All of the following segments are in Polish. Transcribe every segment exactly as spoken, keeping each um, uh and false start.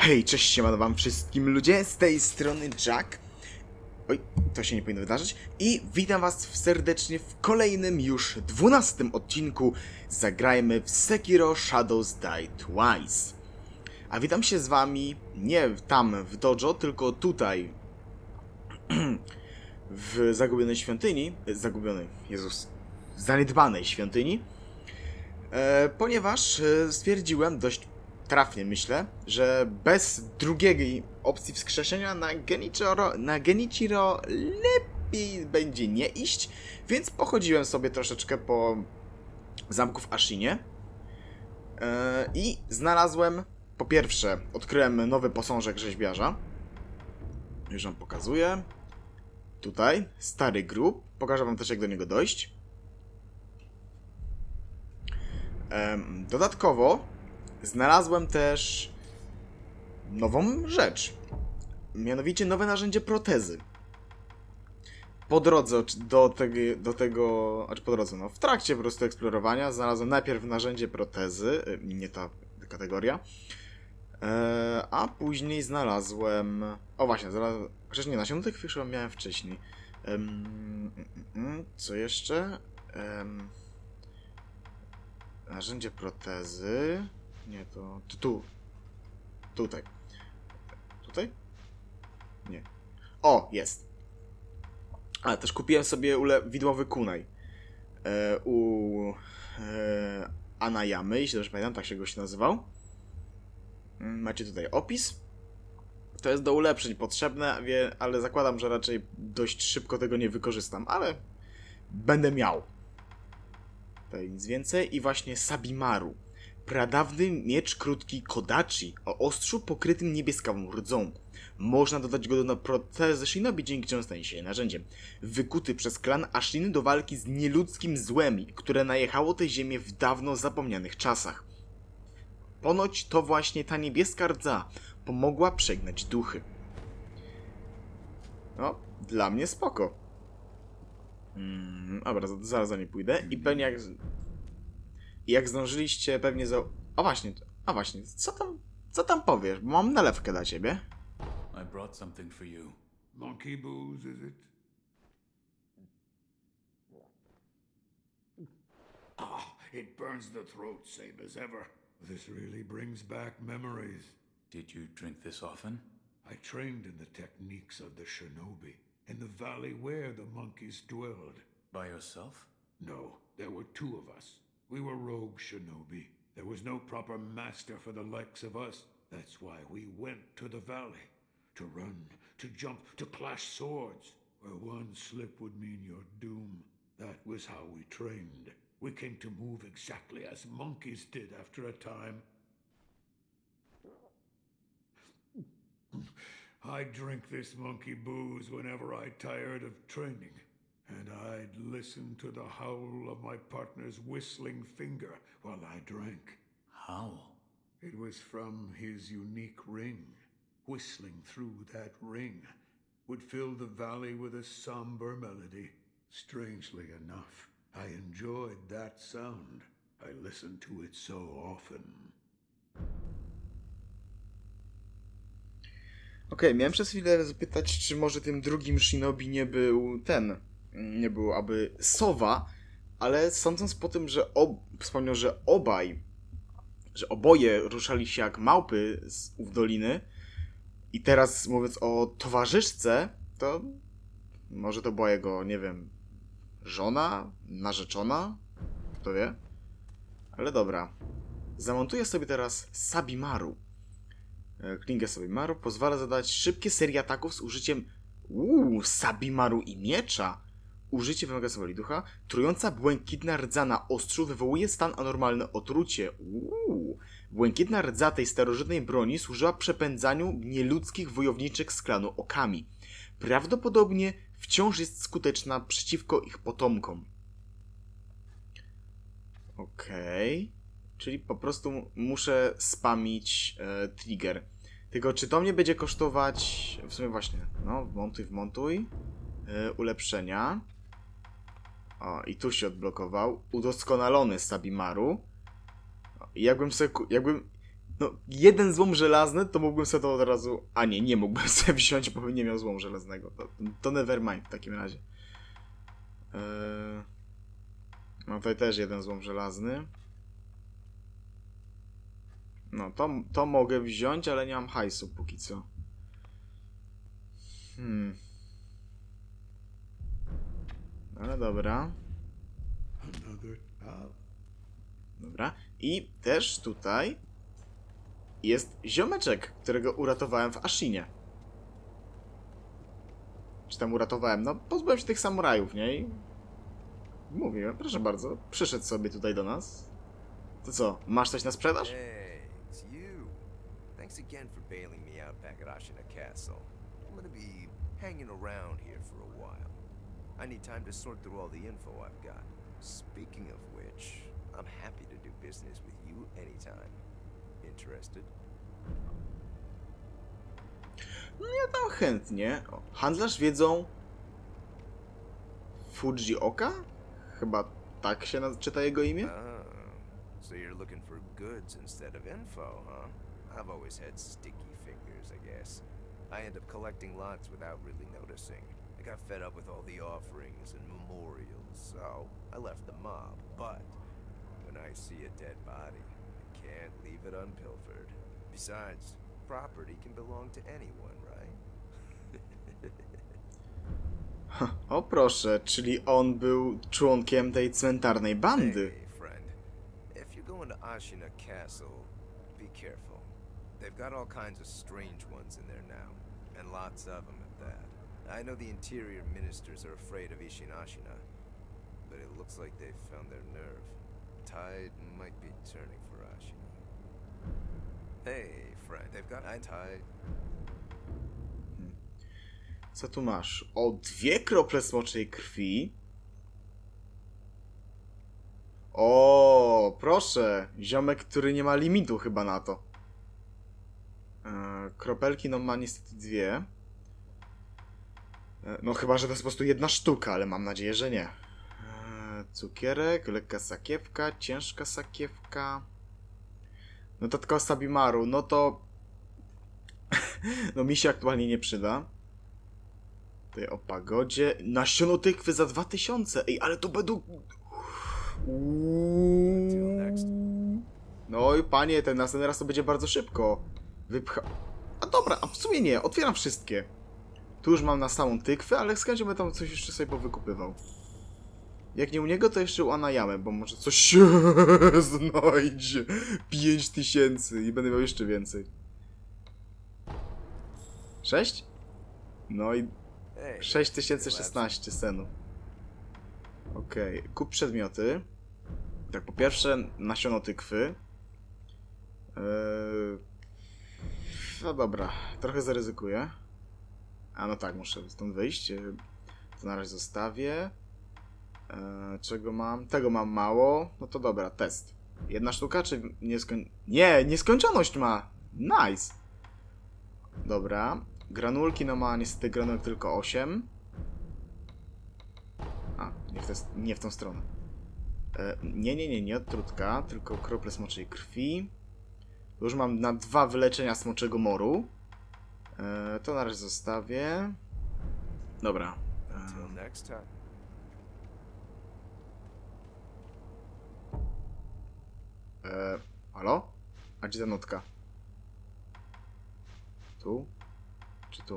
Hej, cześć, siemano wam wszystkim ludzie, z tej strony Jack. Oj, to się nie powinno wydarzyć. I witam was serdecznie w kolejnym już dwunastym odcinku Zagrajmy w Sekiro Shadows Die Twice. A witam się z wami nie tam w dojo, tylko tutaj w zagubionej świątyni, zagubionej, Jezus, zaniedbanej świątyni, e, ponieważ e, stwierdziłem dość trafnie, myślę, że bez drugiej opcji wskrzeszenia na Genichiro, na Genichiro lepiej będzie nie iść, więc pochodziłem sobie troszeczkę po zamku w Ashinie yy, i znalazłem, po pierwsze, odkryłem nowy posążek rzeźbiarza. Już wam pokazuję. Tutaj, stary grób. Pokażę wam też, jak do niego dojść. Yy, dodatkowo znalazłem też nową rzecz, mianowicie nowe narzędzie protezy. Po drodze do tego, do tego, znaczy po drodze, no w trakcie po prostu eksplorowania znalazłem najpierw narzędzie protezy, nie ta kategoria, e, a później znalazłem, o właśnie, znalazłem, chociaż nie, nasionek już miałem wcześniej. Um, um, co jeszcze? Um, narzędzie protezy. Nie, to... to tu. Tutaj. Tutaj? Nie. O, jest. A, też kupiłem sobie ule widłowy kunaj. E, u... E, Anayamy, jeśli dobrze pamiętam, tak się goś nazywał. Macie tutaj opis. To jest do ulepszeń potrzebne, wie, ale zakładam, że raczej dość szybko tego nie wykorzystam, ale będę miał. Tutaj nic więcej. I właśnie Sabimaru. Pradawny miecz krótki Kodachi o ostrzu pokrytym niebieską rdzą. Można dodać go do protezy Shinobi, dzięki czemu stanie się narzędziem. Wykuty przez klan Ashin do walki z nieludzkim złem, które najechało tę ziemię w dawno zapomnianych czasach. Ponoć to właśnie ta niebieska rdza pomogła przegnać duchy. No, dla mnie spoko. Hmm, dobra, zaraz za nie pójdę i pewnie jak... I jak zdążyliście pewnie za... A właśnie, a właśnie, co tam, co tam powiesz? Bo mam nalewkę dla ciebie. I brought something for you. Monkey booze, is it? Ah, it burns the throat, same as ever. This really brings back memories. Did you drink this often? I trained in the techniques of the shinobi, in the valley where the monkeys dwelled. By yourself? No, there were two of us. We were rogue shinobi. There was no proper master for the likes of us. That's why we went to the valley. To run, to jump, to clash swords. Where one slip would mean your doom. That was how we trained. We came to move exactly as monkeys did after a time. I'd drink this monkey booze whenever I tired of training. And I'd listen to the howl of my partner's whistling finger while I drank. Howl? It was from his unique ring. Whistling through that ring would fill the valley with a somber melody. Strangely enough, I enjoyed that sound. I listened to it so often. Okej, okay, miałem przez chwilę zapytać, czy może tym drugim shinobi nie był ten... Nie było aby sowa, ale sądząc po tym, że ob... wspomniał, że obaj, że oboje ruszali się jak małpy z ów doliny i teraz mówiąc o towarzyszce, to może to była jego, nie wiem, żona, narzeczona, kto wie? Ale dobra. Zamontuję sobie teraz Sabimaru. Klingę Sabimaru pozwala zadać szybkie serie ataków z użyciem uuu, Sabimaru i miecza. Użycie wymaga symboli ducha. Trująca błękitna rdza na ostrzu wywołuje stan anormalny otrucie. Uuu. Błękitna rdza tej starożytnej broni służyła przepędzaniu nieludzkich wojowniczek z klanu Okami. Prawdopodobnie wciąż jest skuteczna przeciwko ich potomkom. Okej. Okay. Czyli po prostu muszę spamić e, trigger. Tylko czy to mnie będzie kosztować... W sumie właśnie, no, wmontuj, wmontuj. Yy, ulepszenia. O, i tu się odblokował. Udoskonalony Sabimaru. O, i jakbym sobie... Jakbym... No, jeden złom żelazny, to mógłbym sobie to od razu... A nie, nie mógłbym sobie wziąć, bo bym nie miał złomu żelaznego. To, to nevermind w takim razie. Eee... No tutaj też jeden złom żelazny. No, to, to mogę wziąć, ale nie mam hajsu póki co. Hmm. Ale dobra. Dobra. I też tutaj jest ziomeczek, którego uratowałem w Ashinie. Czy tam uratowałem? No, pozbyłem się tych samurajów, nie? I mówiłem, proszę bardzo, przyszedł sobie tutaj do nas. To co, masz coś na sprzedaż? Hey, it's you. Thanks again for bailing me out back at Ashina Castle. I'm gonna be hanging around here for a while. I need time to sort through all the info I've got. Speaking of which, I'm happy to do business with you anytime. Interested? No ja tam chętnie. O, handlarz wiedzą Fujioka? Chyba tak się naz- czyta jego imię? Ah, so you're looking for goods instead of info, huh? I've always had sticky fingers, I guess. I end up collecting lots without really noticing. I got fed up with all the offerings and memorials, so I left the mob. But when I see a dead body, I can't leave it unpilfered. Besides, property can belong to anyone, right? O proszę, czyli on był członkiem tej cmentarnej bandy. Hey, friend. If you're going to Ashina Castle, be careful. They've got all kinds of strange ones in there now, and lots of them at that. I know the interior ministers are afraid of Ishin Ashina, but it looks like they've found their nerve. Tide might be turning for Ashina. Hey, friend, they've got I tide. Co tu masz? O, dwie krople smoczej krwi. O, proszę. Ziomek, który nie ma limitu chyba na to. E, kropelki no ma niestety dwie. E, no chyba, że to jest po prostu jedna sztuka, ale mam nadzieję, że nie. E, cukierek, lekka sakiewka, ciężka sakiewka. Notatka o Sabimaru, no to... no mi się aktualnie nie przyda. Tutaj o pagodzie. Nasiono tykwy za dwa tysiące. Ej, ale to będą... No i panie, ten następny raz to będzie bardzo szybko. Wypcha... A dobra, a w sumie nie. Otwieram wszystkie. Tu już mam na samą tykwę, ale z chęcią będę tam coś jeszcze sobie powykupywał. Jak nie u niego, to jeszcze u Anayamy, bo może coś się znajdzie. pięć tysięcy i będę miał jeszcze więcej. sześć? No i sześć tysięcy szesnaście senów. Okej, okay. Kup przedmioty. Tak, po pierwsze nasiono tykwy. Eee... No dobra, trochę zaryzykuję. A no tak, muszę stąd wyjść. To na razie zostawię. Eee, czego mam? Tego mam mało. No to dobra, test. Jedna sztuka, czy nieskoń... Nie, nieskończoność ma! Nice! Dobra. Granulki, no ma niestety granulek tylko osiem. A, nie w, te, nie w tą stronę. E, nie, nie, nie, nie odtrutka, tylko krople smoczej krwi. Już mam na dwa wyleczenia smoczego moru. E, to na razie zostawię. Dobra. E, e, halo? A gdzie ta notka? Tu? Czy tu?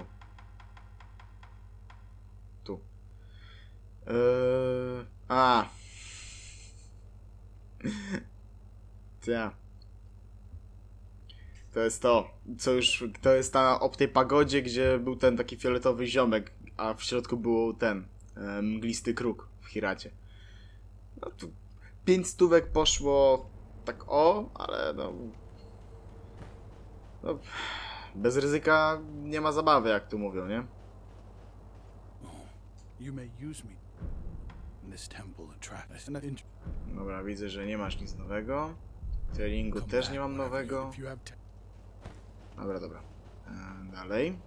Tu. Eee... A. Ja. To jest to, co już, to jest ta ob tej pagodzie, gdzie był ten taki fioletowy ziomek, a w środku był ten e, mglisty kruk w Hiracie. No tu pięć stówek poszło tak o, ale no... no bez ryzyka nie ma zabawy, jak tu mówią, nie? You may use me in this temple attract. Dobra, widzę, że nie masz nic nowego. Treningu też nie mam nowego. Dobra, dobra. Eee, dalej.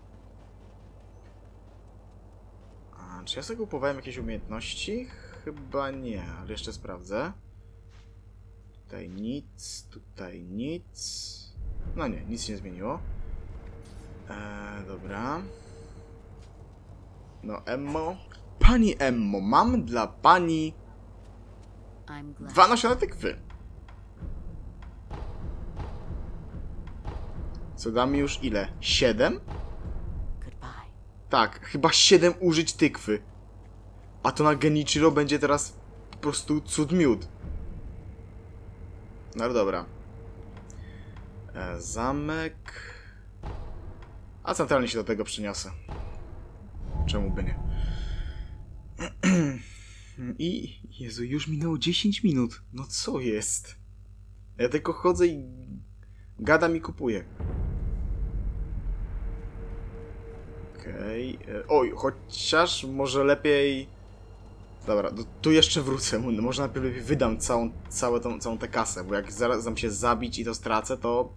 A, czy ja sobie kupowałem jakieś umiejętności? Chyba nie, ale jeszcze sprawdzę. Tutaj nic, tutaj nic. No nie, nic się nie zmieniło. Eee, dobra. No, Emmo. Pani Emmo, mam dla pani dwa nasiona tykwy. Co da mi już ile? Siedem? Tak, chyba siedem użyć tykwy. A to na Genichiro będzie teraz po prostu cud miód. No ale dobra. E, zamek. A centralnie się do tego przeniosę. Czemu by nie? I... Jezu, już minęło dziesięć minut. No co jest? Ja tylko chodzę i gadam i kupuję. Okej. Okay. Oj, chociaż może lepiej... Dobra, tu jeszcze wrócę. Może najpierw lepiej wydam całą, całą, tą, całą tę kasę, bo jak zaraz dam się zabić i to stracę, to...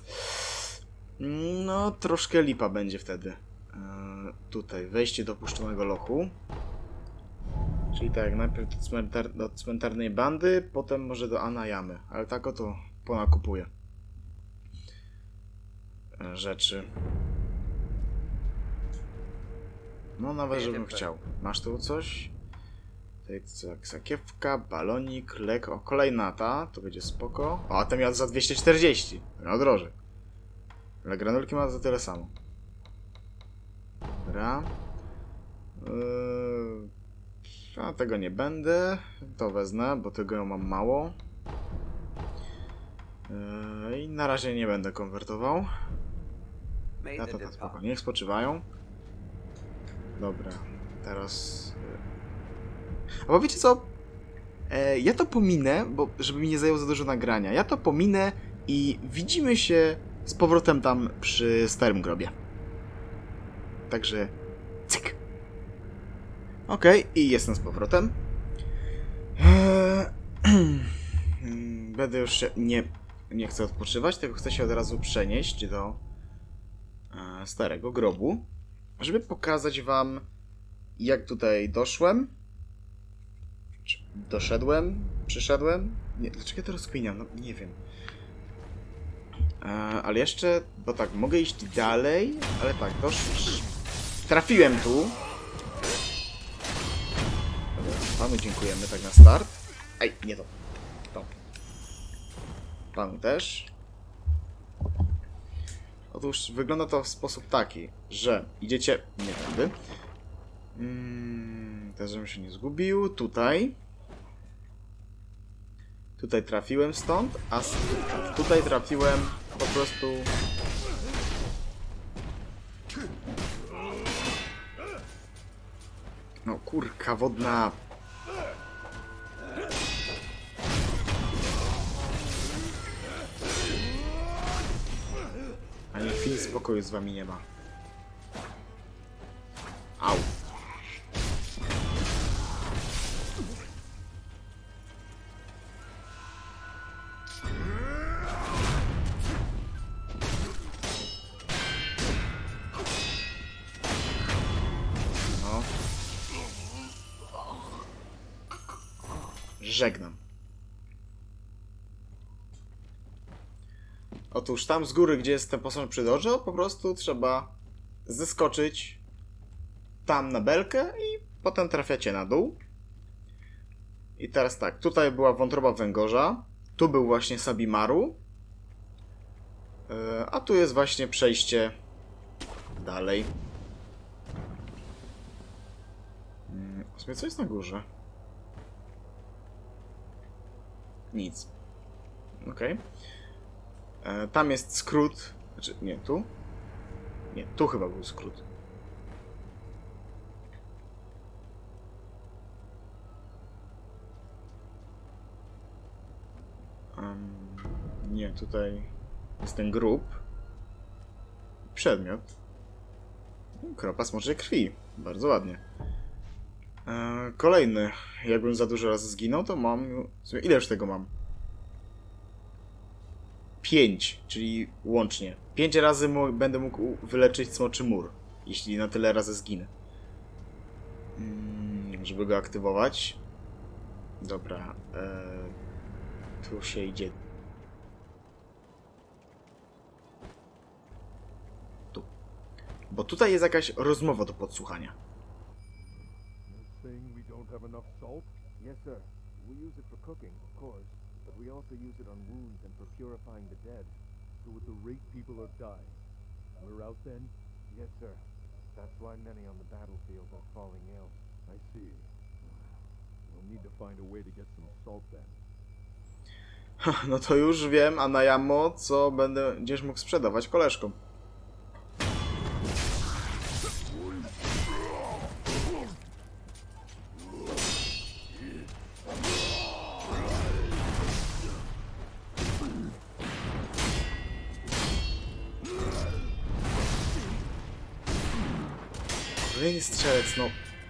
No, troszkę lipa będzie wtedy. Eee, tutaj, wejście do opuszczonego lochu. Czyli tak, najpierw do, cmentar do cmentarnej bandy, potem może do Anayamy. Ale tak oto ponakupuję eee, rzeczy. No, nawet żebym chciał. Masz tu coś? Tutaj sakiewka, balonik, lek. O, kolejna ta, to będzie spoko. O, a ten miał za dwieście czterdzieści. No drożej. Ale granulki ma za tyle samo. Dobra. Yy, a tego nie będę. To wezmę, bo tego mam mało. Yy, I na razie nie będę konwertował. Ja to tak spoko. Niech spoczywają. Dobra. Teraz... A bo wiecie co? E, ja to pominę, bo żeby mi nie zajęło za dużo nagrania. Ja to pominę i widzimy się z powrotem tam przy starym grobie. Także cyk. Okej, okay, i jestem z powrotem. Eee, Będę już się... Nie, nie chcę odpoczywać, tylko chcę się od razu przenieść do e, starego grobu, żeby pokazać wam, jak tutaj doszłem. Czy doszedłem? Przyszedłem? Nie, dlaczego ja to rozkminiam? No, nie wiem. E, ale jeszcze, bo tak, mogę iść dalej, ale tak, dosz... Trafiłem tu. Dobra, panu dziękujemy tak na start. Ej, nie to. To. Panu też. Otóż wygląda to w sposób taki, że idziecie... Nie tędy. Hmm, też żebym się nie zgubił. Tutaj. Tutaj trafiłem stąd, a tutaj trafiłem po prostu... No kurka wodna. Ani chwili spokoju z wami nie ma. Au. Żegnam. Otóż tam z góry, gdzie jest ten posąg przy dojo, po prostu trzeba zeskoczyć tam na belkę i potem trafiacie na dół. I teraz tak, tutaj była wątroba węgorza, tu był właśnie Sabimaru, a tu jest właśnie przejście dalej. W sumie co jest na górze? Nic. Okej. Okay. Tam jest skrót. Znaczy, nie, tu? Nie, tu chyba był skrót. Um, nie, tutaj jest ten grób. Przedmiot. Kropa smoczej krwi. Bardzo ładnie. Eee, kolejny. Jakbym za dużo razy zginął, to mam... Ile już tego mam? Pięć, czyli łącznie. Pięć razy będę mógł wyleczyć smoczy mur, jeśli na tyle razy zginę. Mm, żeby go aktywować. Dobra. Eee, tu się idzie... Bo tutaj jest jakaś rozmowa do podsłuchania. Saying we don't have enough salt? Yes, sir. We use it for cooking, of course, but we also use it on wounds and for purifying the dead. So with the rate people are dying, we're out then? Yes, sir. That's why many on the battlefield are falling ill. I see. We'll need to find a way to get some salt then. No to już wiem, a na jamo, co będę gdzieś mógł sprzedawać koleżkom. Kolejny strzelec, no.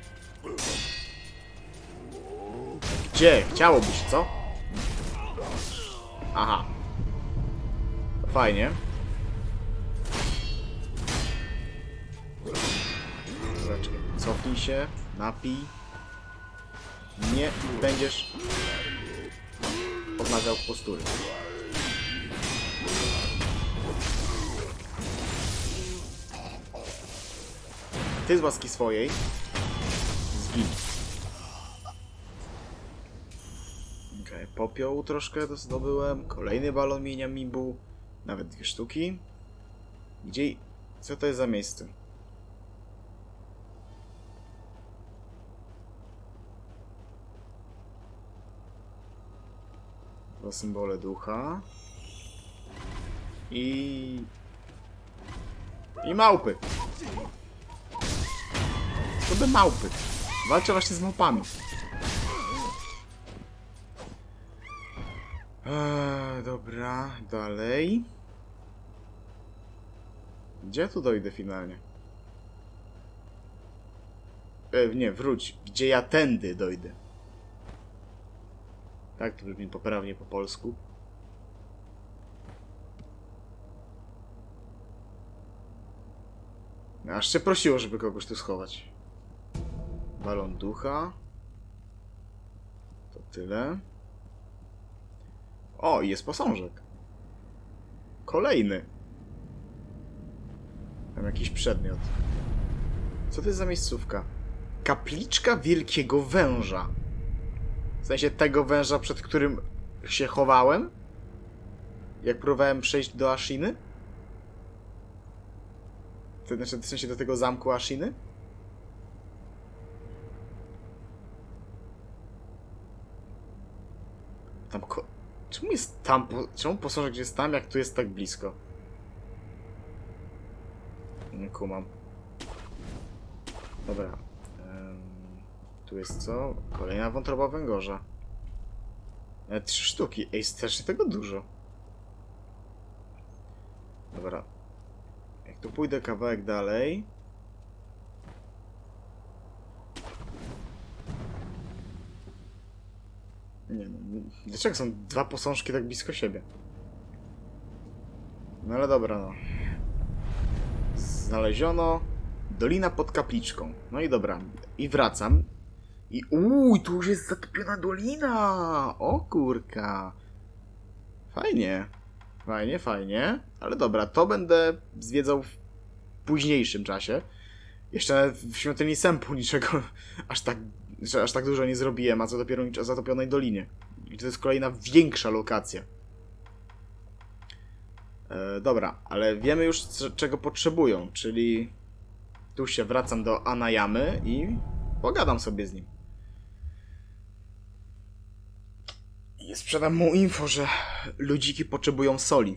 Gdzie? Chciałobyś, co? Aha. Fajnie. Zaczekaj. Cofnij się, napij. Nie będziesz odmawiał postury. Ty z łaski swojej zgin. Okej, okay, popiołu troszkę zdobyłem. Kolejny balon mienia mi był. Nawet dwie sztuki. Gdzie... Co to jest za miejsce? Dwa symbole ducha. I... I małpy. To by małpy. Walczę właśnie z małpami. Eee, dobra, dalej. Gdzie tu dojdę finalnie? E, nie, wróć. Gdzie ja tędy dojdę? Tak, to brzmi poprawnie po polsku. Aż się prosiło, żeby kogoś tu schować. Balon ducha. To tyle. O, i jest posążek. Kolejny. Tam jakiś przedmiot. Co to jest za miejscówka? Kapliczka Wielkiego Węża. W sensie tego węża, przed którym się chowałem? Jak próbowałem przejść do Ashiny? To znaczy, w sensie do tego zamku Ashiny? Tam ko... Czemu jest tam... Po... Czemu posążek jest tam, jak tu jest tak blisko? Nie kumam. Dobra. Um, tu jest co? Kolejna wątroba węgorza. E, trzy sztuki. Ej, strasznie tego dużo. Dobra. Jak tu pójdę kawałek dalej... Nie no, dlaczego są dwa posążki tak blisko siebie? No ale dobra, no. Znaleziono dolina pod kapliczką. No i dobra, i wracam. I uuu, tu już jest zatopiona dolina! O kurka! Fajnie. Fajnie, fajnie. Ale dobra, to będę zwiedzał w późniejszym czasie. Jeszcze w Świątyni Sępu niczego aż tak, że aż tak dużo nie zrobiłem, a co dopiero o zatopionej dolinie. I to jest kolejna większa lokacja. E, dobra, ale wiemy już czego potrzebują, czyli tu się wracam do Anayamy i pogadam sobie z nim. I sprzedam mu info, że ludziki potrzebują soli.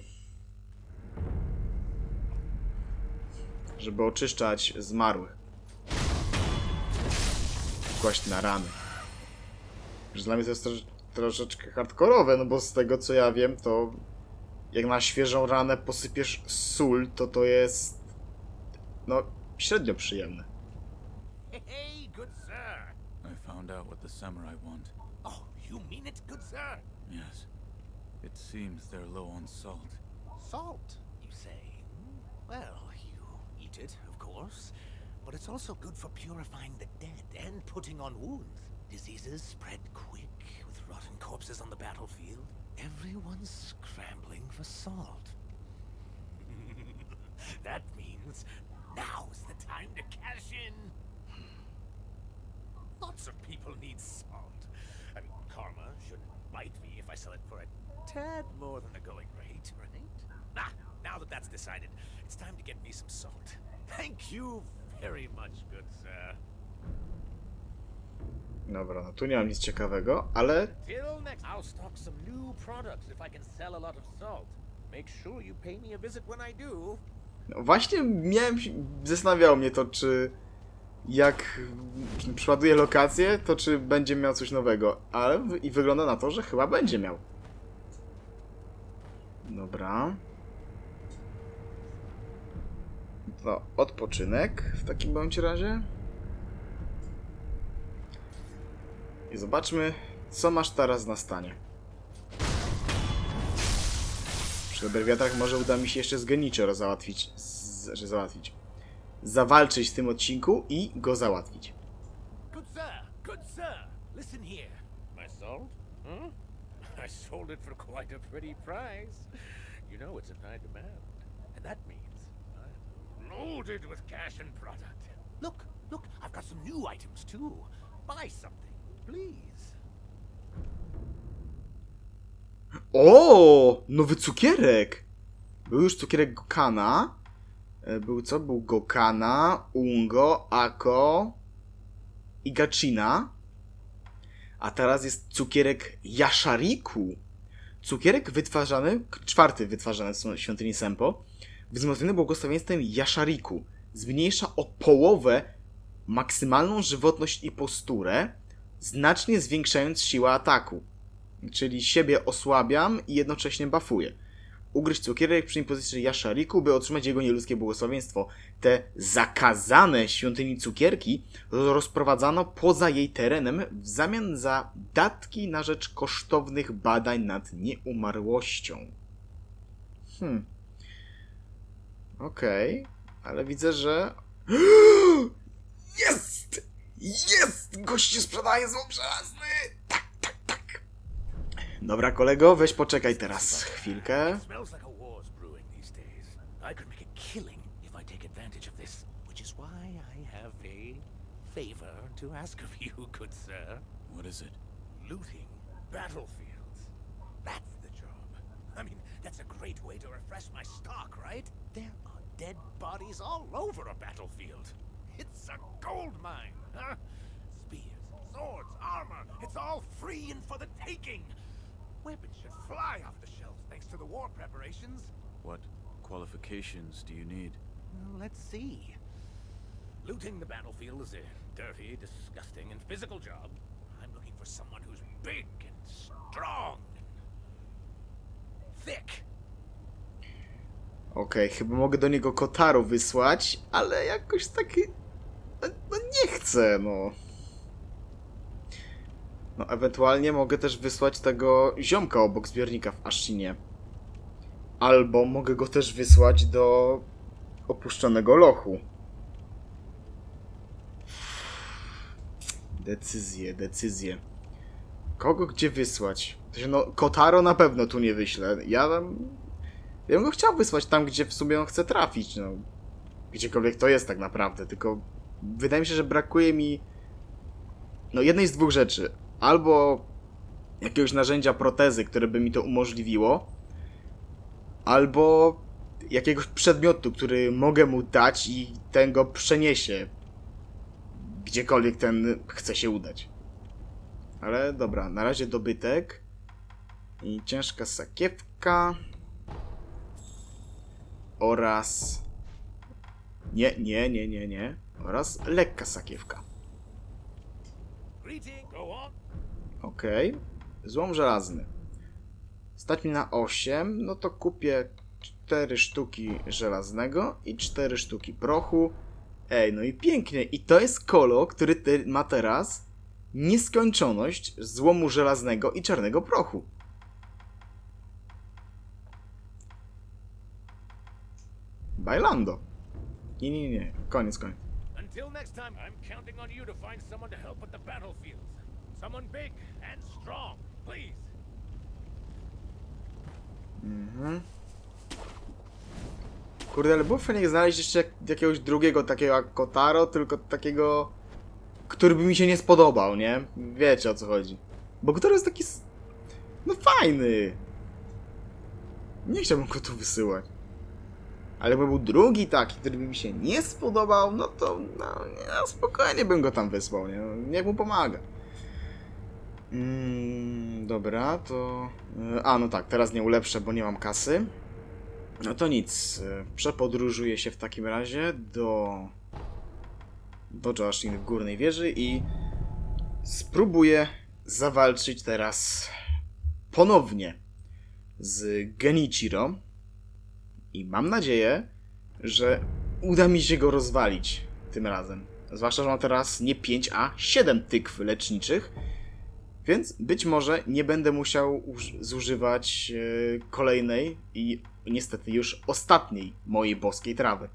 Żeby oczyszczać zmarłych. Kłaść na rany. Że dla mnie to jest trosz troszeczkę hardkorowe, no bo z tego co ja wiem, to jak na świeżą ranę posypiesz sól, to to jest no średnio przyjemne. Hey, good sir. I found out what the samurai want. Oh, you mean it, good sir? Yes. It seems they're low on salt. Salt, you say? Well, you eat it, of course, but it's also good for purifying the dead and putting on wounds. Diseases spread quick with rotten corpses on the battlefield. Everyone's scrambling for salt. That means things. Now's the time to cash in. Lots of people need salt. I mean, karma shouldn't bite me if I sell it for a tad more than the going rate, right? Ah, now that that's decided, it's time to get me some salt. Thank you very much, good sir. Dobra, no tu nie mam nic ciekawego, ale... Till next, I'll stock some new products if I can sell a lot of salt. Make sure you pay me a visit when I do. No właśnie miałem... się- Zastanawiało mnie to, czy... Jak przeładuję lokację, to czy będzie miał coś nowego. Ale wy- i wygląda na to, że chyba będzie miał. Dobra. To odpoczynek w takim bądź razie. I zobaczmy, co masz teraz na stanie. Przy dobrych wiatrach może uda mi się jeszcze z Genichiro załatwić. Z, że załatwić. Zawalczyć w tym odcinku i go załatwić. Good sir, good sir. Listen here. My salt? Huh? I sold it for quite a pretty price. You know it's in high demand. And that means I'm loaded with cash and product. Look, look, I've got some new items too. Buy something, please. O, nowy cukierek! Był już cukierek Gokana. E, Był co? Był Gokana, Ungo, Ako i Gachina. A teraz jest cukierek Yashariku. Cukierek wytwarzany, czwarty wytwarzany w świątyni Sempo, wzmocniony błogosławieństwem Yashariku. Zmniejsza o połowę maksymalną żywotność i posturę, znacznie zwiększając siłę ataku. Czyli siebie osłabiam i jednocześnie buffuję. Ugryźć cukierek przy impozycji Yashariku, by otrzymać jego nieludzkie błogosławieństwo. Te zakazane świątyni cukierki rozprowadzano poza jej terenem w zamian za datki na rzecz kosztownych badań nad nieumarłością. Hmm. Okej, okay. Ale widzę, że... Jest! Jest! Goście sprzedaje złom żelazny! Tak, tak, tak. Dobra, kolego, weź poczekaj teraz chwilkę. It smells like a war's brewing these days. I could make a killing if I take advantage of this, which is why I have a favor to ask of you, good sir. What is it? Looting battlefields. That's the job. I mean, that's a great way to refresh my stock, right? There are dead bodies all over a battlefield. It's a gold mine, huh? Spears, swords, armor, it's all free and for the taking. Weapons should fly off the shelves thanks to the war preparations. What qualifications do you need? Well, let's see. Looting the battlefield is a dirty, disgusting, and physical job. I'm looking for someone who's big and strong and thick. Okej, okay, chyba mogę do niego Kotaro wysłać, ale jakoś taki... No, no nie chcę, no. No, ewentualnie mogę też wysłać tego ziomka obok zbiornika w Ashinie. Albo mogę go też wysłać do opuszczonego lochu. Decyzje, decyzje. Kogo gdzie wysłać? No, Kotaro na pewno tu nie wyślę. Ja tam... Ja bym go chciał wysłać tam, gdzie w sumie on chce trafić, no. Gdziekolwiek to jest tak naprawdę, tylko... Wydaje mi się, że brakuje mi... No, jednej z dwóch rzeczy. Albo jakiegoś narzędzia protezy, które by mi to umożliwiło. Albo jakiegoś przedmiotu, który mogę mu dać i ten go przeniesie. Gdziekolwiek ten chce się udać. Ale dobra, na razie dobytek. I ciężka sakiewka. Oraz... Nie, nie, nie, nie, nie. Oraz lekka sakiewka. Okej. Okay. Złom żelazny. Stać mi na osiem, no to kupię cztery sztuki żelaznego i cztery sztuki prochu. Ej, no i pięknie. I to jest kolo, który te ma teraz nieskończoność złomu żelaznego i czarnego prochu. Bailando. Nie, nie, nie. Koniec, koniec. Until next time, I'm counting on you to find someone to help with the battlefields. Someone big and strong, please. Mhm. Kurde, ale było fajnie znaleźć jeszcze jak, jakiegoś drugiego takiego jak Kotaro, tylko takiego, który by mi się nie spodobał, nie? Wiecie o co chodzi. Bo Kotaro jest taki... no fajny. Nie chciałbym go tu wysyłać. Ale jakby był drugi taki, który by mi się nie spodobał, no to no, no, spokojnie bym go tam wysłał, nie? Niech mu pomaga. Mm, dobra, to... A, no tak, teraz nie ulepszę, bo nie mam kasy. No to nic. Przepodróżuję się w takim razie do... do Joashin w Górnej Wieży i spróbuję zawalczyć teraz ponownie z Genichiro. I mam nadzieję, że uda mi się go rozwalić tym razem. Zwłaszcza, że mam teraz nie pięć, a siedem tykw leczniczych. Więc być może nie będę musiał zużywać yy, kolejnej i niestety już ostatniej mojej boskiej trawy.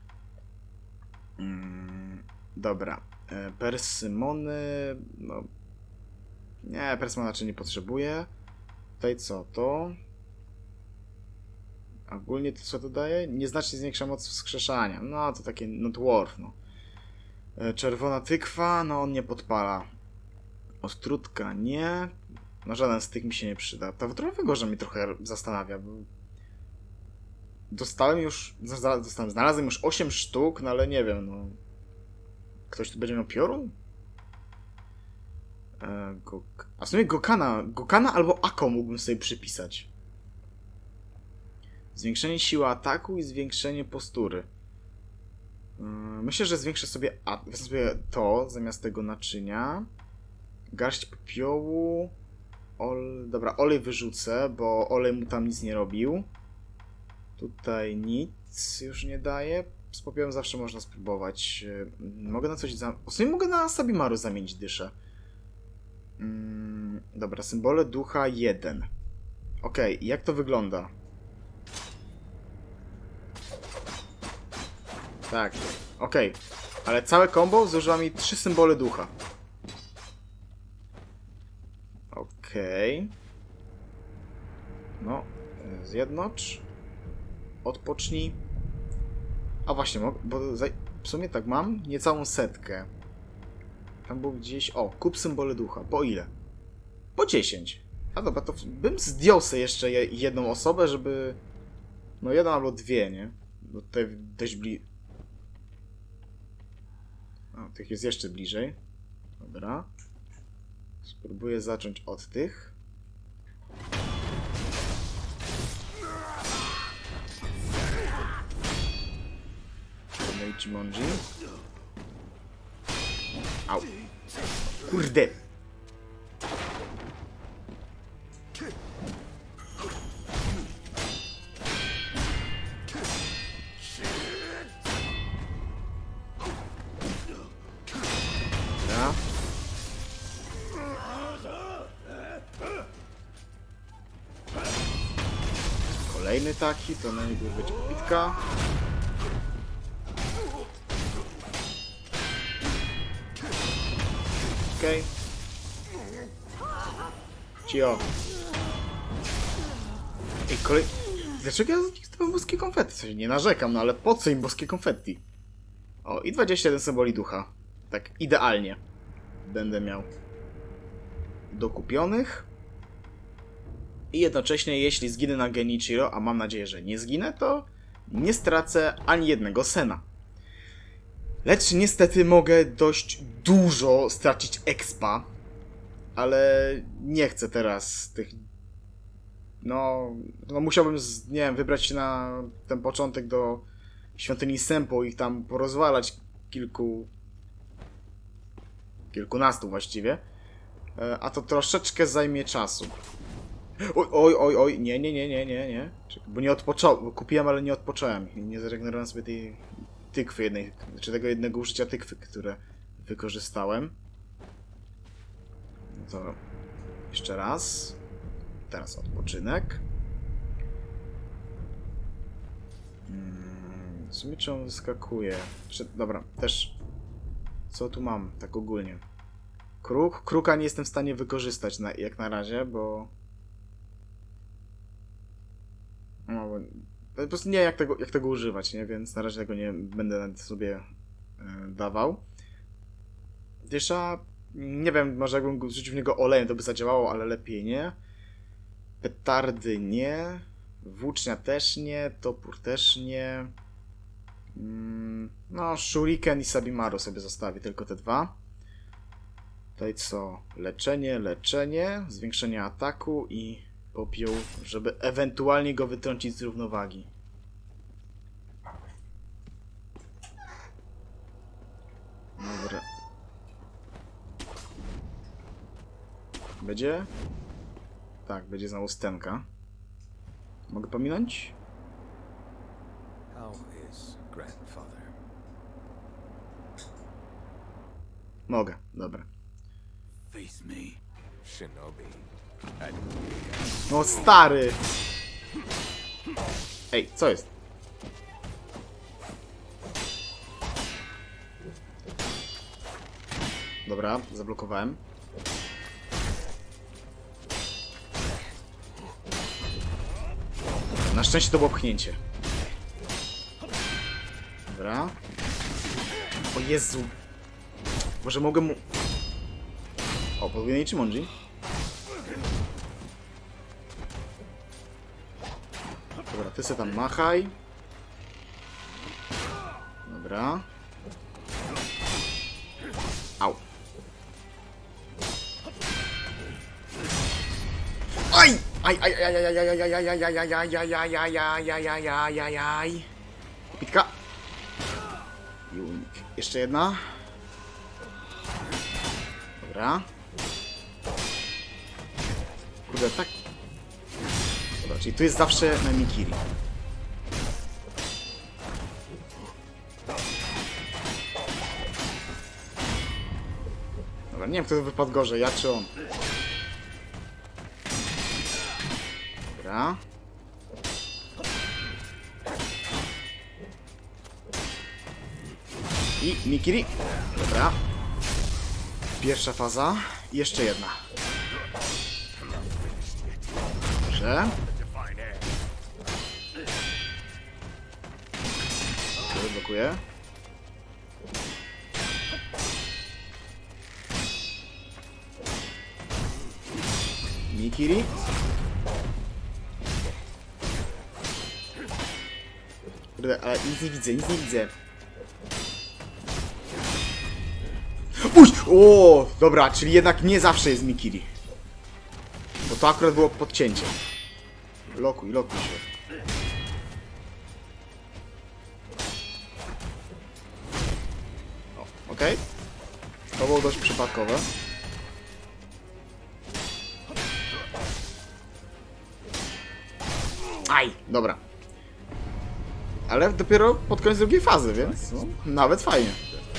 Mm, dobra. E, persymony... No... Nie, persymona raczej nie potrzebuję. Tutaj co? To... Ogólnie to co to daje? Nieznacznie zwiększa moc wskrzeszania. No to takie no dwarf, no. E, czerwona tykwa, no on nie podpala. Ostrutka nie. No żaden z tych mi się nie przyda. Ta wędrowego mnie trochę zastanawia, bo dostałem już, dostałem, znalazłem już osiem sztuk, no ale nie wiem, no. Ktoś tu będzie miał piorun? E, go, a w sumie Gokana, Gokana albo Ako mógłbym sobie przypisać. Zwiększenie siły ataku i zwiększenie postury. Yy, myślę, że zwiększę sobie, a, wezmę sobie to zamiast tego naczynia. Garść popiołu. Ol, dobra, olej wyrzucę, bo olej mu tam nic nie robił. Tutaj nic już nie daje. Z popiołem zawsze można spróbować. Yy, mogę na coś za... W sumie mogę na Sabimaru zamienić dyszę. Yy, dobra, symbole ducha jeden. Okej, okay, jak to wygląda? Tak, okej. Okay. Ale całe combo zużywa mi trzy symbole ducha. Okej. Okay. No, zjednocz. Odpocznij. A właśnie, bo w sumie tak mam niecałą setkę. Tam był gdzieś... O, kup symbole ducha. Po ile? Po dziesięć. A dobra, to bym zdjął sobie jeszcze jedną osobę, żeby... No jedną albo dwie, nie? Bo tutaj dość bli... O, tych jest jeszcze bliżej. Dobra. Spróbuję zacząć od tych. Meichimonji. Au. Kurde. Kolejny taki, to na niego będzie pobitka. Okej. Okay. Cio. Ej, kolej... Dlaczego ja zdobywam boskie konfetti? Coś nie narzekam, no ale po co im boskie konfetti? O, i dwadzieścia jeden symboli ducha. Tak idealnie. Będę miał dokupionych. I jednocześnie, jeśli zginę na Genichiro, a mam nadzieję, że nie zginę, to nie stracę ani jednego sena. Lecz niestety mogę dość dużo stracić expa, ale nie chcę teraz tych... No, no musiałbym, z, nie wiem, wybrać się na ten początek do świątyni Senpou i tam porozwalać kilku... kilkunastu właściwie, a to troszeczkę zajmie czasu. Oj, oj, oj, oj, nie, nie, nie, nie, nie, nie. Czekaj, bo nie odpocząłem, kupiłem, ale nie odpocząłem. Nie zregenerowałem sobie tej tykwy jednej, czy tego jednego użycia tykwy, które wykorzystałem. No to jeszcze raz. Teraz odpoczynek. Hmm, w sumie czy on wyskakuje? Dobra, też... Co tu mam, tak ogólnie? Kruk? Kruka nie jestem w stanie wykorzystać na, jak na razie, bo... No, Po prostu nie wiem jak tego, jak tego używać, nie? Więc na razie tego nie będę nawet sobie e, dawał. Wiesza, nie wiem, może jakbym go rzucił w niego olejem, to by zadziałało, ale lepiej nie. Petardy nie. Włócznia też nie. Topór też nie. Mm, no, Shuriken i Sabimaru sobie zostawię, tylko te dwa. Tutaj co? Leczenie, leczenie, zwiększenie ataku i popiół, żeby ewentualnie go wytrącić z równowagi. Dobra. Będzie? Tak, będzie znowu stenka. Mogę pominąć? How is grandfather? Mogę, dobra. Face me. Shinobi. No stary! Ej, co jest? Dobra, zablokowałem. Na szczęście to było pchnięcie. Dobra. O Jezu. Może mogę mu... O, podwójnej czy Monji? Dobra, ty se tam machaj. Dobra. Au. Aj! Aj, aj, aj, aj, aj, aj, aj, aj, aj, aj, aj, aj, aj, aj, aj, aj, aj, aj, aj, aj. Pitka. I unik. Jeszcze jedna. Dobra. Kurde, tak. Dobra, czyli tu jest zawsze na Mikiri. Dobra, nie wiem, kto wypadł gorzej, ja czy on. Dobra. I Mikiri. Dobra. Pierwsza faza. I jeszcze jedna. Dobrze. Blokuję. Mikiri. Kurde, ale nic nie widzę, nic nie widzę. Uj! O, dobra, czyli jednak nie zawsze jest Mikiri. Bo to akurat było podcięcie. Lokuj, lokuj się. O, okej. Okay. To było dość przypadkowe. Aj, dobra. Ale dopiero pod koniec drugiej fazy, więc no, nawet fajnie.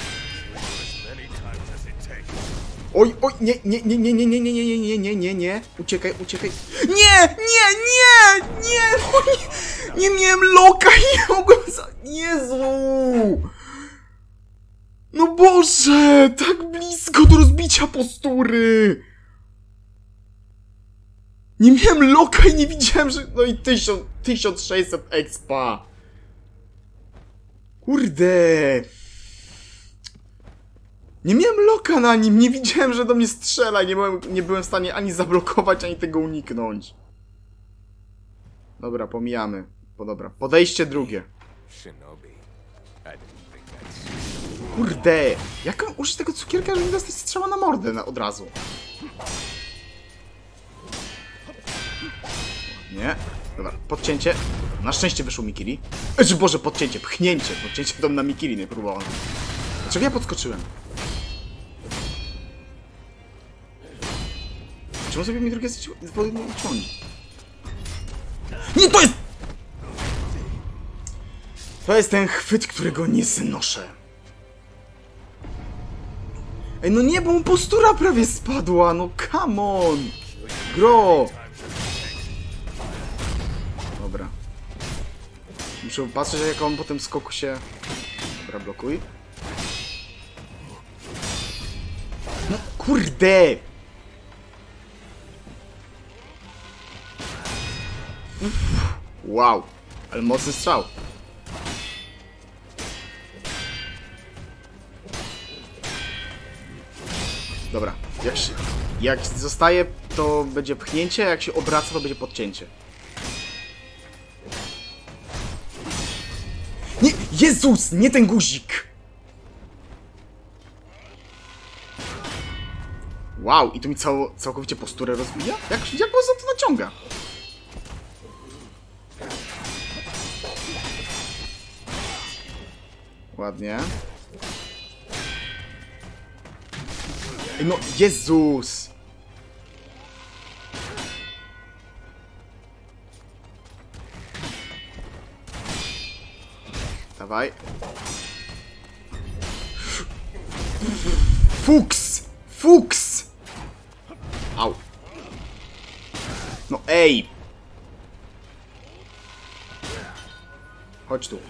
Oj, oj, nie, nie, nie, nie, nie, nie, nie, nie, nie, nie, nie, nie, uciekaj, uciekaj. Nie, nie, nie, nie, no nie, nie miałem loka i nie mogłem za... Jezu! No Boże, tak blisko do rozbicia postury! Nie miałem loka i nie widziałem, że... No i tysiąc, tysiąc sześćset expa. Kurde. Nie miałem loka na nim, nie widziałem, że do mnie strzela i nie byłem, nie byłem w stanie ani zablokować, ani tego uniknąć. Dobra, pomijamy. Bo dobra, podejście drugie. Kurde, jak mam użyć tego cukierka, żeby mi dostać strzała na mordę na, od razu? Nie. Dobra, podcięcie. Na szczęście wyszło Mikiri. Czy Boże, podcięcie, pchnięcie. Podcięcie to na Mikiri nie próbowałem. Dlaczego ja podskoczyłem? Czemu sobie mi drugie uciąć? Nie, to jest... To jest ten chwyt, którego nie znoszę. Ej, no nie, bo mu postura prawie spadła. No come on. Gro. Dobra. Muszę patrzeć, jak on po tym skoku się... Dobra, blokuj. No kurde! Uff, wow. Ale mocny strzał. Dobra, jak się, jak zostaje, to będzie pchnięcie, a jak się obraca, to będzie podcięcie. Nie, Jezus, nie ten guzik! Wow, i tu mi cało, całkowicie posturę rozbija? Jak, jak on to naciąga? Ładnie. Ej, no, Jezus! Dawaj. Fuks! Fuks! Au. No ej! Chodź tu.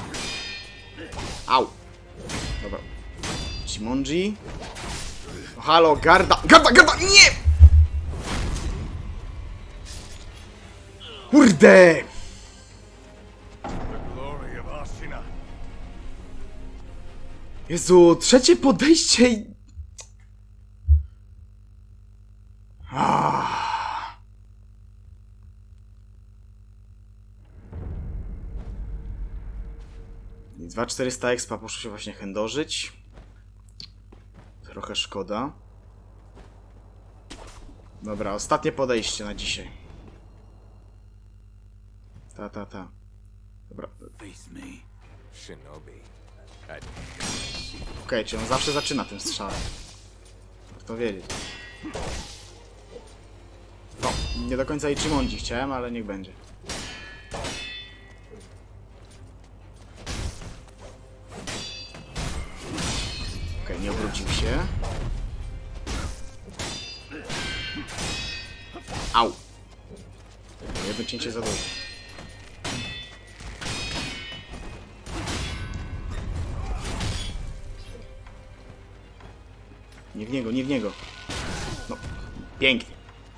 Au. Dobra. Chimonji. No halo, garda! Garda, garda! Nie! Kurde! Jezu, trzecie podejście i... Ah. dwa tysiące czterysta expa poszło się właśnie chędożyć. Trochę szkoda. Dobra, ostatnie podejście na dzisiaj. Ta, ta, ta. Dobra. Okej, okay, czyli on zawsze zaczyna tym strzałem. Warto wiedzieć. No, nie do końca Ichimonji chciałem, ale niech będzie. Okej, okay, nie obrócił się. Au! Jedno cięcie za dużo. Nie w niego, nie w niego. No, pięknie.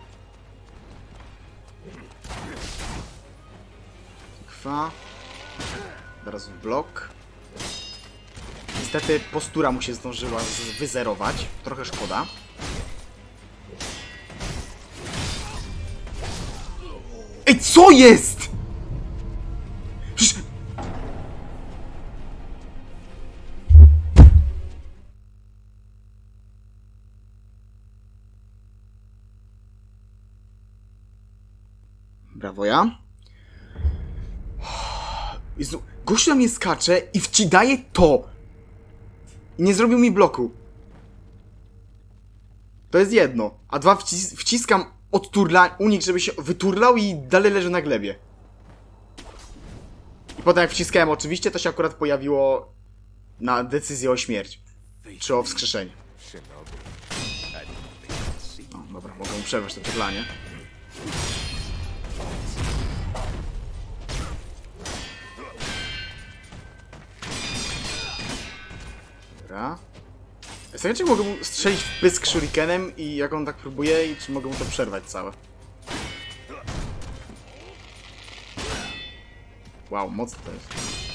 Kwa. Teraz w blok. Niestety postura mu się zdążyła wyzerować. Trochę szkoda. Ej, co jest?! Przecież... Brawo ja. Jezu, gościu na mnie skacze i wci daje to. I nie zrobił mi bloku. To jest jedno. A dwa, wcis wciskam od turla unik, żeby się wyturlał i dalej leży na glebie. I potem jak wciskałem oczywiście, to się akurat pojawiło na decyzję o śmierci. Czy o wskrzeszeniu. No dobra, mogę mu przerwać to turlanie. Dobra. Jestem czy mogę mu strzelić w pysk shurikenem i jak on tak próbuje i czy mogę mu to przerwać całe. Wow, mocno to jest.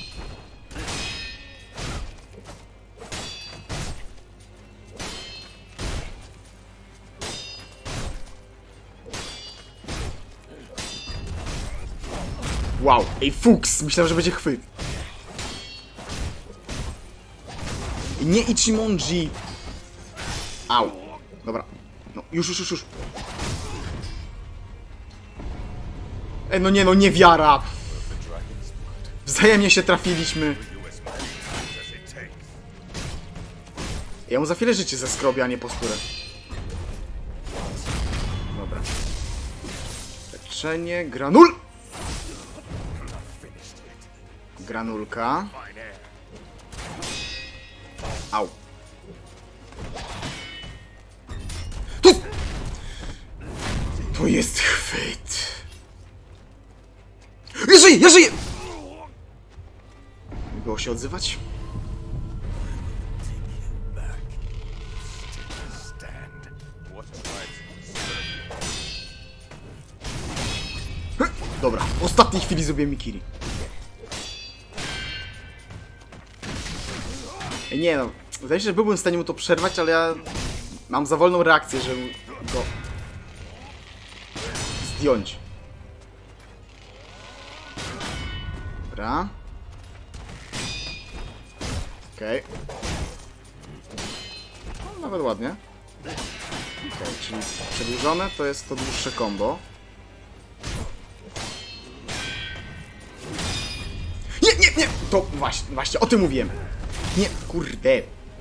Wow, ej fuks! Myślałem, że będzie chwyt. Nie Ichimonji! Au. Dobra. No, już, już, już, już. Ej, no nie, no nie wiara! Wzajemnie się trafiliśmy. Ja mu za chwilę życie zeskrobię, a nie posturę. Dobra. Leczenie, granul! Granulka. Au. To... To jest chwyt. Ja żyję, ja żyję! Nie było się odzywać? Dobra, w ostatniej chwili zrobię Mikiri. Nie no, wydaje się, że byłbym w stanie mu to przerwać, ale ja mam za wolną reakcję, żeby go zdjąć. Dobra. Okej. Okay. No, nawet ładnie. Okej, okay, czyli przedłużone to jest to dłuższe combo. Nie, nie, nie! To właśnie, właśnie, o tym mówiłem. Nie, kurde.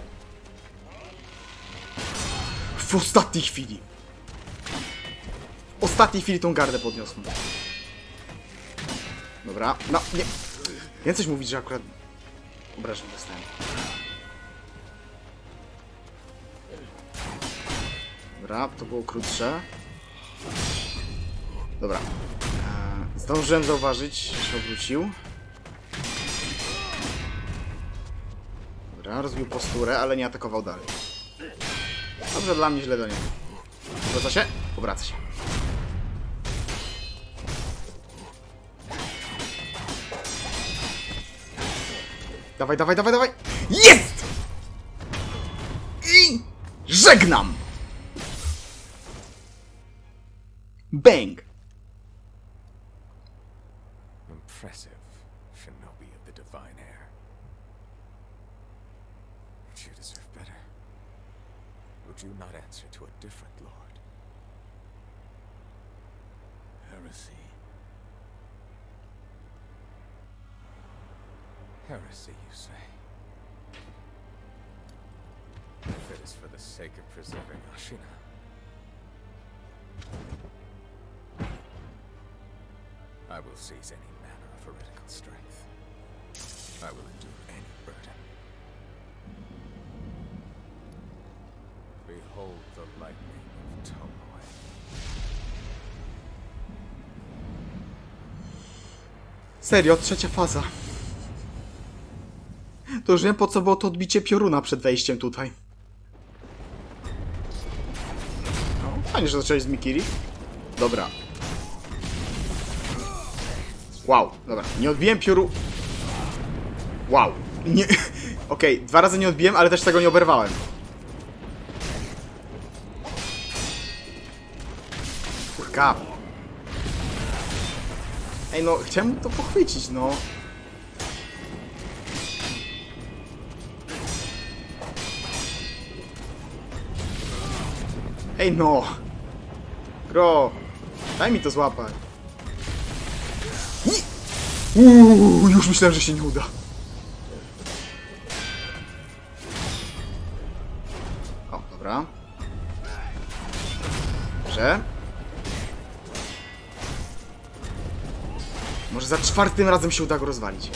W ostatniej chwili. W ostatniej chwili tą gardę podniosłem. Dobra, no, nie. Wiem coś mówić, że akurat obrażeń dostałem. Dobra, to było krótsze. Dobra. Eee, zdążyłem zauważyć, że się obrócił. Dobra, rozbił posturę, ale nie atakował dalej. Dobrze dla mnie, źle dla niego. Obraca się? Obraca się. Dawaj, dawaj, dawaj, dawaj! Jest! I żegnam! Bang! Impressive, Shinobi of the Divine Heir. But you deserve better. Would you not answer to a different lord? Heresy. Heresy, you say? If it is for the sake of preserving Ashina. I will seize any manner of heretical strength. I will endure any burden. Behold the lightning of Tomoe. Serio, trzecia faza. To już wiem, po co było to odbicie pioruna przed wejściem tutaj. No, fajnie, że zacząłeś z Mikiri. Dobra. Wow, dobra. Nie odbiłem pioru... Wow. Nie... Okej, okay, dwa razy nie odbiłem, ale też tego nie oberwałem. Kurka. Ej, no, chciałem to pochwycić, no. Ej, no. Gro. Daj mi to złapać. Uuu, już myślałem, że się nie uda. O, dobra. Dobrze. Może za czwartym razem się uda go rozwalić.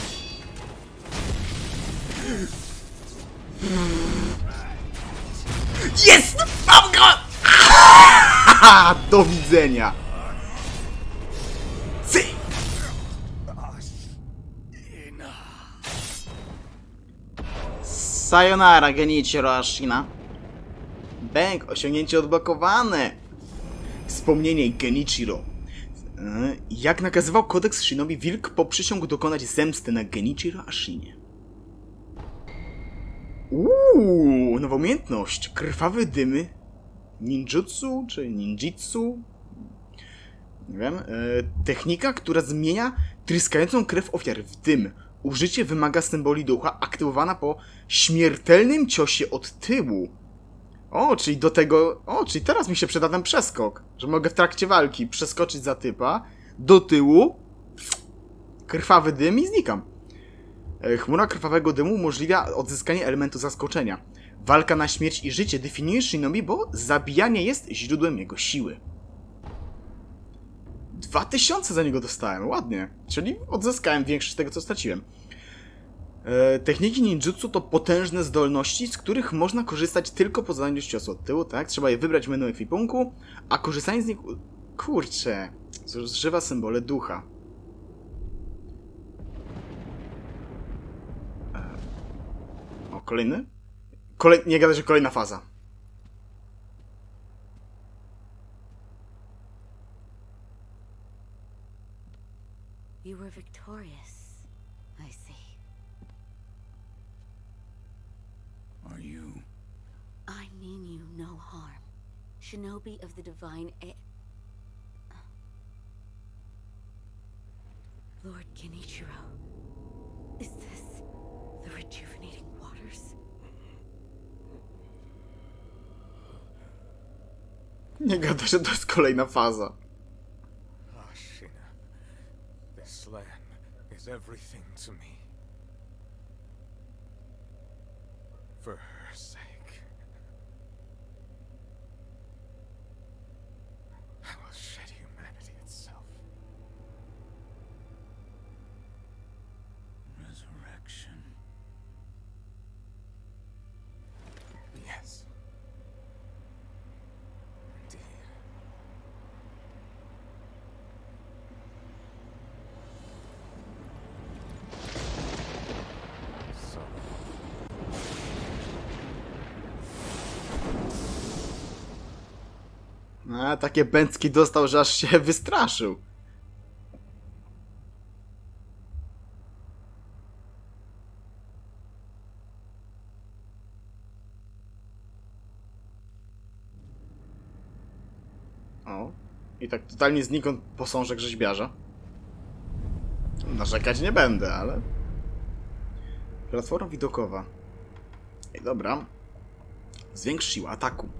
Jest! Mam go! Do widzenia. Cy! Sayonara, Genichiro Ashina. Bang, osiągnięcie odblokowane. Wspomnienie Genichiro. Jak nakazywał kodeks Shinobi, wilk poprzysiągł dokonać zemsty na Genichiro Ashinie. Uuu, nowa umiejętność. Krwawe dymy. Ninjutsu, czy ninjitsu. Nie wiem. E, technika, która zmienia tryskającą krew ofiar w dym. Użycie wymaga symboli ducha, aktywowana po śmiertelnym ciosie od tyłu. O, czyli do tego... O, czyli teraz mi się przyda ten przeskok. Że mogę w trakcie walki przeskoczyć za typa, do tyłu, krwawy dym i znikam. Chmura krwawego dymu umożliwia odzyskanie elementu zaskoczenia. Walka na śmierć i życie definiuje Shinobi, bo zabijanie jest źródłem jego siły. Dwa tysiące za niego dostałem, ładnie. Czyli odzyskałem większość tego, co straciłem. E, techniki ninjutsu to potężne zdolności, z których można korzystać tylko po zadaniu ciosu od tyłu, tak? Trzeba je wybrać w menu ekwipunku, a korzystanie z nich... Kurczę, zużywa symbole ducha. E, o, kolejny? Kolej... Nie gadaj, że kolejna faza. You were victorious, I see. Shinobi of the Divine A Lord Genichiro. Is this the rejuvenating waters? Nie gada, że to jest kolejna faza. Ashina, this land is everything to me. For her sake, I will shed humanity itself. Resurrection. Yes. Indeed. So. A, takie bęcki dostał, że aż się wystraszył. O. I tak totalnie znikąd posążek rzeźbiarza. Narzekać nie będę, ale... Platforma widokowa. Ej, dobra. Zwiększ siłę ataku.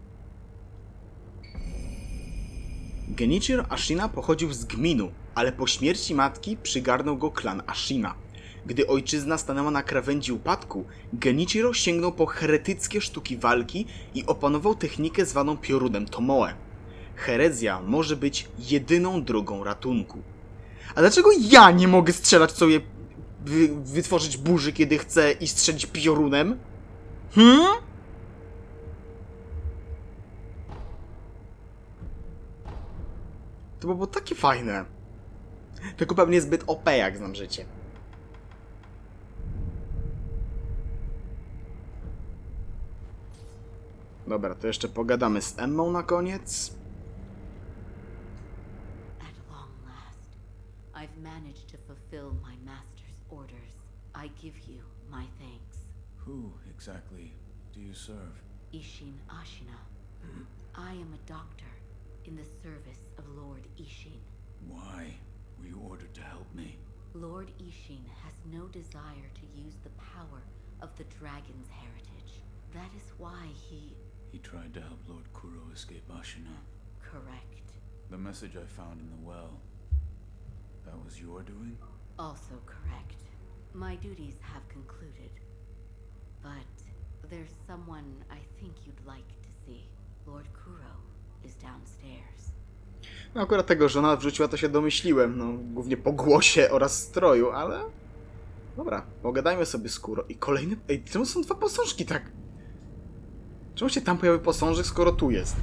Genichiro Ashina pochodził z Gminu, ale po śmierci matki przygarnął go klan Ashina. Gdy ojczyzna stanęła na krawędzi upadku, Genichiro sięgnął po heretyckie sztuki walki i opanował technikę zwaną piorunem Tomoe. Herezja może być jedyną drogą ratunku. A dlaczego ja nie mogę strzelać sobie, wy, wytworzyć burzy, kiedy chcę i strzelić piorunem? Hmm? To by było takie fajne. Tylko pewnie zbyt O P, jak znam życie. Dobra, to jeszcze pogadamy z Emmą na koniec. At long last, I've managed to fulfill my master's orders. I give you my thanks. Who exactly do you serve? Ishin Ashina. I am a doctor in the service of Lord Ishin. Why were you ordered to help me? Lord Ishin has no desire to use the power of the dragon's heritage. That is why he... He tried to help Lord Kuro escape Ashina. Correct. The message I found in the well, that was your doing? Also correct. My duties have concluded. But there's someone I think you'd like to see. Lord Kuro is downstairs. No akurat tego, że ona wrzuciła, to się domyśliłem. No, głównie po głosie oraz stroju, ale... Dobra, pogadajmy sobie z Kuro. I kolejny... Ej, czemu są dwa posążki tak? Czemu się tam pojawił posążek, skoro tu jest?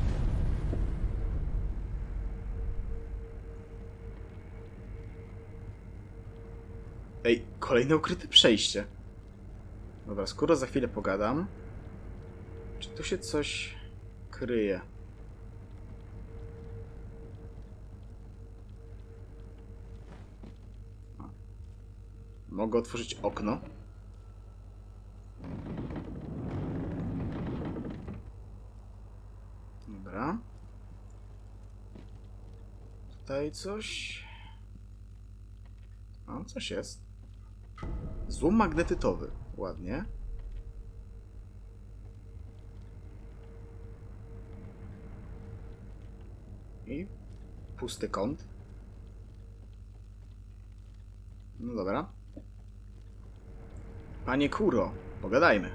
Ej, kolejne ukryte przejście. Dobra, z Kuro za chwilę pogadam. Czy tu się coś kryje? Mogę otworzyć okno. Dobra. Tutaj coś... O, coś jest. Złom magnetytowy. Ładnie. I pusty kąt. No dobra. Panie Kuro, pogadajmy.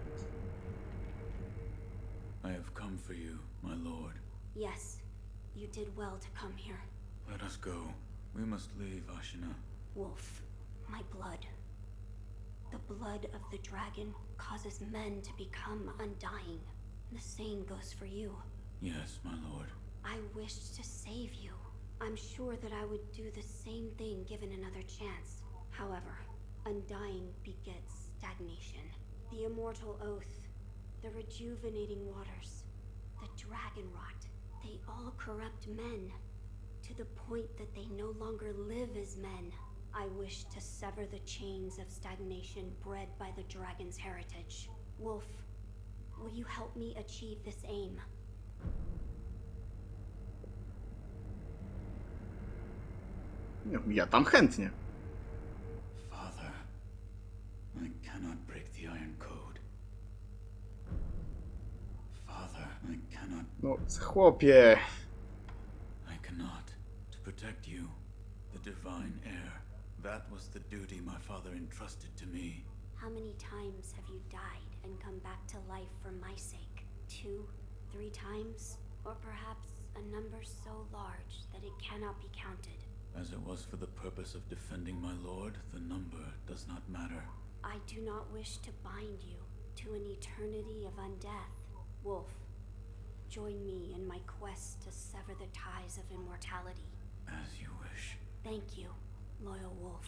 I have come for you, my lord. Yes, you did well to come here. Let us go. We must leave Ashina. Wolf, my blood. The blood of the dragon causes men to become undying. The same goes for you. Yes, my lord. I wished to save you. I'm sure that I would do the same thing given another chance. However, undying begets stagnation. The immortal oath, the rejuvenating waters, the dragon rot, they all corrupt men to the point that they no longer live as men. I wish to sever the chains of stagnation bred by the dragon's heritage. Wolf, will you help me achieve this aim? No, ja tam chętnie. Father, I cannot break the Iron Code. Father, I cannot. No, chłopie. I cannot. To protect you, the divine heir. That was the duty my father entrusted to me. How many times have you died and come back to life for my sake? Two, three times? Or perhaps a number so large that it cannot be counted? As it was for the purpose of defending my lord, the number does not matter. I do not wish to bind you to an eternity of undeath. Wolf, join me in my quest to sever the ties of immortality. As you wish. Thank you, loyal wolf.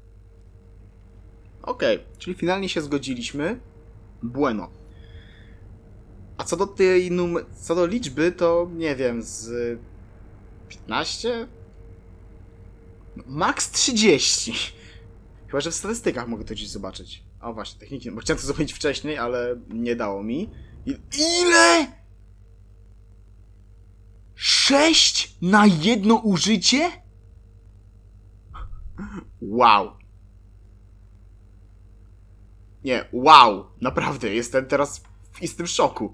Okej, okay, czyli finalnie się zgodziliśmy. Bueno. A co do tej numer... co do liczby, to nie wiem, z piętnaście? Max trzydzieści. Chyba, że w statystykach mogę to gdzieś zobaczyć. O właśnie, techniki, bo chciałem to zrobić wcześniej, ale nie dało mi. I... Ile? Sześć na jedno użycie? Wow. Nie, wow. Naprawdę, jestem teraz w istym szoku.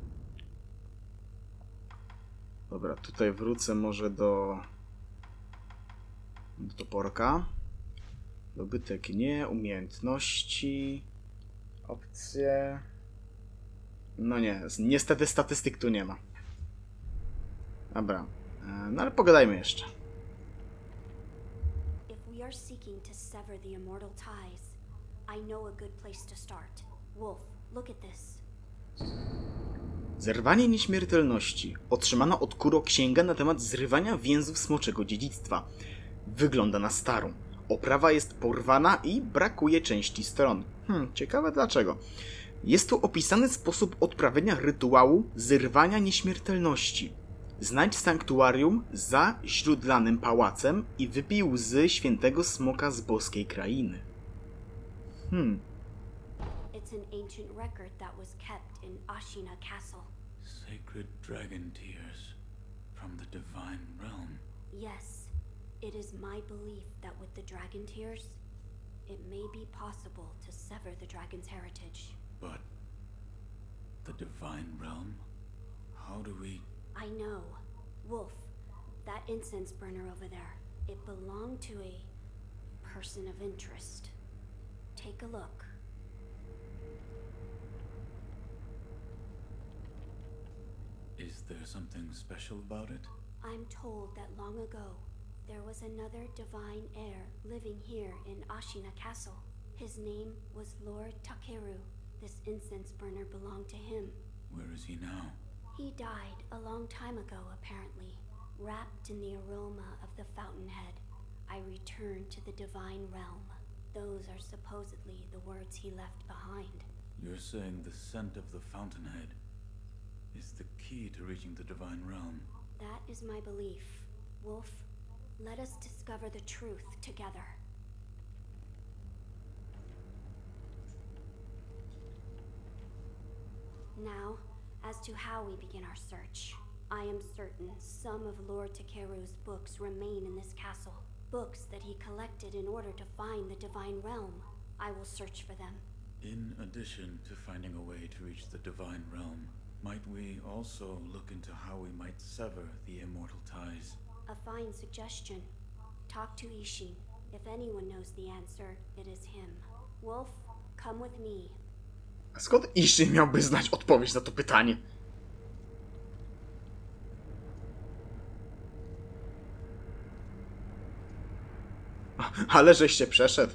Dobra, tutaj wrócę może do... do toporka. Dobytek nie, umiejętności, opcje... No nie, niestety statystyk tu nie ma. Dobra, no ale pogadajmy jeszcze. If we are seeking to sever the immortal ties, I know a good place to start. Wolf, look at this. Zerwanie nieśmiertelności. Otrzymana od Kuro księga na temat zrywania więzów smoczego dziedzictwa. Wygląda na starą. Oprawa jest porwana i brakuje części stron. Hmm, ciekawe dlaczego. Jest tu opisany sposób odprawienia rytuału zerwania nieśmiertelności. Znajdź sanktuarium za źródlanym pałacem i wypij łzy świętego smoka z boskiej krainy. Hmm. It's an ancient record that was kept in Ashina Castle. Sacred dragon tears from the divine realm. Yes, it is my belief that with the dragon tears, it may be possible to sever the dragon's heritage. But the divine realm? How do we... I know. Wolf, that incense burner over there, it belonged to a person of interest. Take a look. Is there something special about it? I'm told that long ago, there was another divine heir living here in Ashina Castle. His name was Lord Takeru. This incense burner belonged to him. Where is he now? He died a long time ago, apparently, wrapped in the aroma of the fountainhead. I returned to the divine realm. Those are supposedly the words he left behind. You're saying the scent of the fountainhead is the key to reaching the divine realm? That is my belief. Wolf, let us discover the truth together. Now, as to how we begin our search, I am certain some of Lord Takeru's books remain in this castle. Books that he collected in order to find the divine realm. I will search for them. In addition to finding a way to reach the divine realm, might we also look into how we might sever the immortal ties? A fine suggestion. Talk to Ishin. If anyone knows the answer, it is him. Wolf, come with me. A skąd Ishin miałby znać odpowiedź na to pytanie? Ale żeś się przeszedł.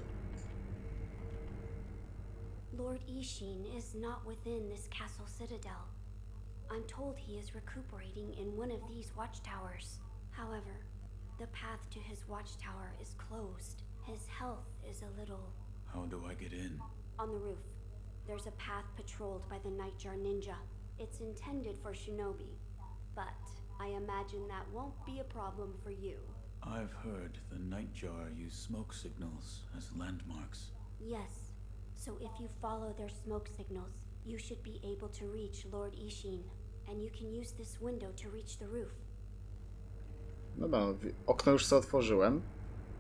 Lord Ishin is not within this castle citadel. I'm told he is recuperating in one of these watchtowers. However, the path to his watchtower is closed. His health is a little... How do I get in? On the roof. There's a path patrolled by the Nightjar Ninja. It's intended for shinobi, but I imagine that won't be a problem for you. I've heard the Nightjar use smoke signals as landmarks. Yes, so if you follow their smoke signals, you should be able to reach Lord Ishin, and you can use this window to reach the roof. Dobra, okno już sobie otworzyłem.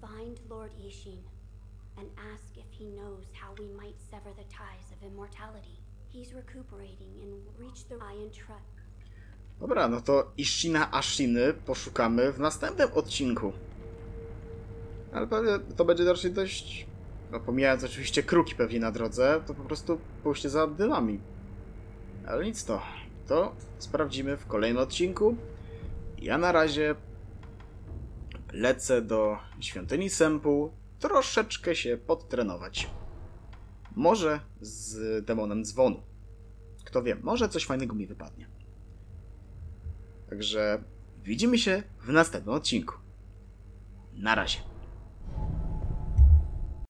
Find Lord Ishin and ask if he knows how we might sever the ties of immortality. He's recuperating and reach the I and trust. Dobra, no to Ishina Ashiny poszukamy w następnym odcinku. Ale pewnie to będzie raczej dość... No, pomijając oczywiście kruki pewnie na drodze, to po prostu pójście za dymami. Ale nic to. To sprawdzimy w kolejnym odcinku. Ja na razie lecę do Świątyni Sempu troszeczkę się podtrenować. Może z demonem dzwonu. Kto wie, może coś fajnego mi wypadnie. Także widzimy się w następnym odcinku. Na razie.